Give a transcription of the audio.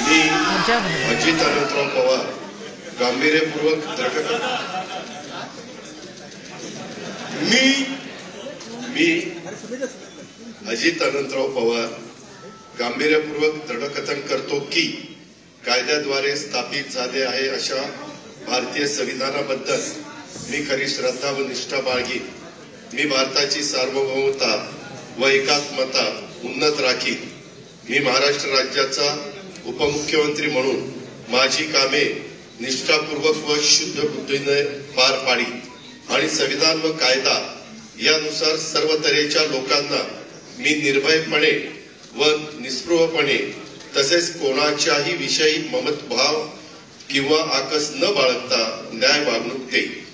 मी अजित अनंतराव पवार गांभीर्यपूर्वक अजित अनंतराव पवार गांभीर्यपूर्वक दृढकथन करतो की कायद्याद्वारे स्थापित झाले आहे अशा भारतीय संविधानाबद्दल मी खरी श्रद्धा व निष्ठा बाळगी। मी भारताची सार्वभौमता व एकात्मता उन्नत राखी। मी महाराष्ट्र राज्याचा उपमुख्यमंत्री म्हणून माझी कामे निष्ठापूर्वक व शुद्ध बुद्धीने पार पाडी आणि संविधान व कायदा यानुसार सर्व तऱ्हेच्या लोकांना मी निर्भयपणे व निस्पृहपणे तसेच कोणाच्याही विषयी ममतभाव किंवा आकस न बाळगता न्याय वागणूक देईन।